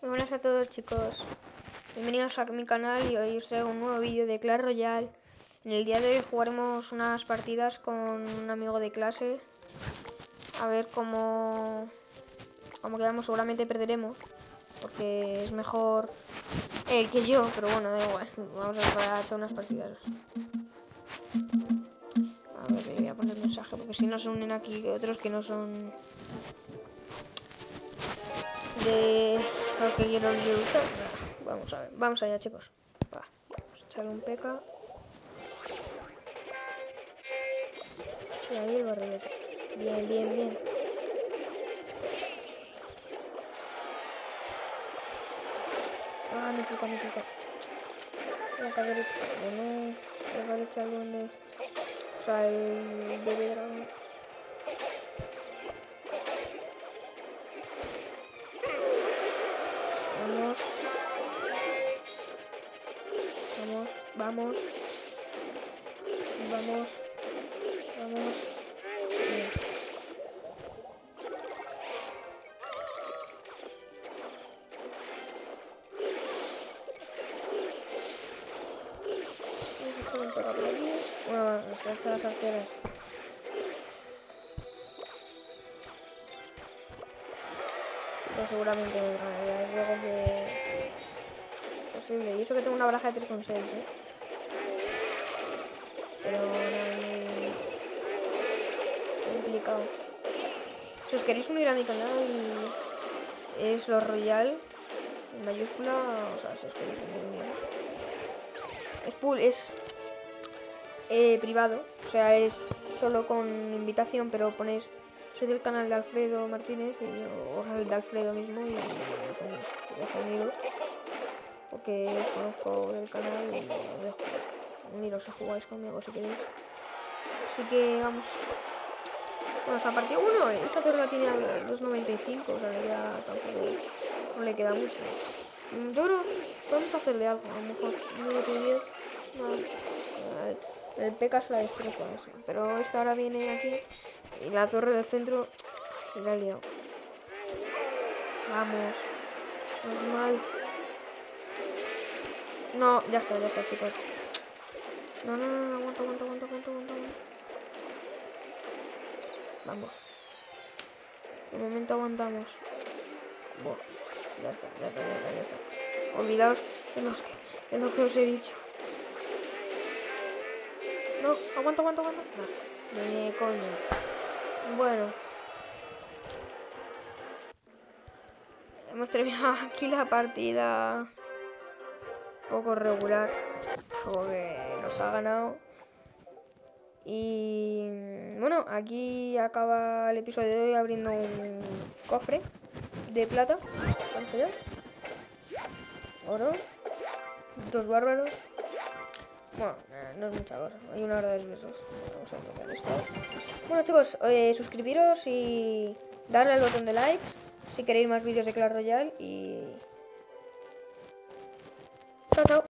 Muy buenas a todos, chicos, bienvenidos a mi canal y hoy os traigo un nuevo vídeo de Clash Royale. En el día de hoy jugaremos unas partidas con un amigo de clase. A ver cómo quedamos. Seguramente perderemos porque es mejor él que yo, pero bueno, da igual. Vamos a echar unas partidas. A ver, le voy a poner mensaje porque si no se unen aquí otros que no son de lo que quiero usar. Vamos a ver, vamos allá, chicos. Va, vamos a echarle un P.K. Y ahí el barrilete. Bien, bien, bien. Ah, me pica, me pica. Tengo que haber hecho... Bueno, tengo que haber hecho algo en el... O sea, el bebé dragón. Vamos. Vamos, vamos. Vamos. Vamos. Bien. Vamos a echar un pega por aquí. Bueno, se ha echado las arqueras. Pues seguramente me ganaría. Es algo que... posible. Y eso que tengo una baraja de 3,6, ¿eh? Pero nada, muy complicado. Si os queréis unir a mi canal, es Los Royal, en mayúscula, o sea, si os queréis unir. Es privado, o sea, es solo con invitación, pero ponéis, soy del canal de Alfredo Martínez, o el de Alfredo mismo, y os uniros, porque os conozco del canal y os dejo uniros si jugáis conmigo si queréis. Así que vamos. Bueno, esta partida, bueno, esta torre la tiene a 2,95, o sea, le queda tampoco, no le queda mucho. Yo creo podemos hacerle algo, a lo mejor 1,10. No, el P.K. se la destroza eso. Pero esta ahora viene aquí y la torre del centro y la ha liado. Vamos, normal. No, ya está, chicos. No, aguanta. Vamos. De momento aguantamos. Buah, ya está. Olvidaos de lo que os he dicho. No, aguanta. No, ni coño. Bueno. Hemos terminado aquí la partida. Un poco regular. Porque nos ha ganado. Y bueno, aquí acaba el episodio de hoy abriendo un cofre de plata. Vamos allá. Oro. 2 bárbaros. Bueno, no es mucha cosa. Hay una hora de besos. Vamos a tocar esto. Bueno, chicos, suscribiros y darle al botón de likes si queréis más vídeos de Clash Royale. Y chao.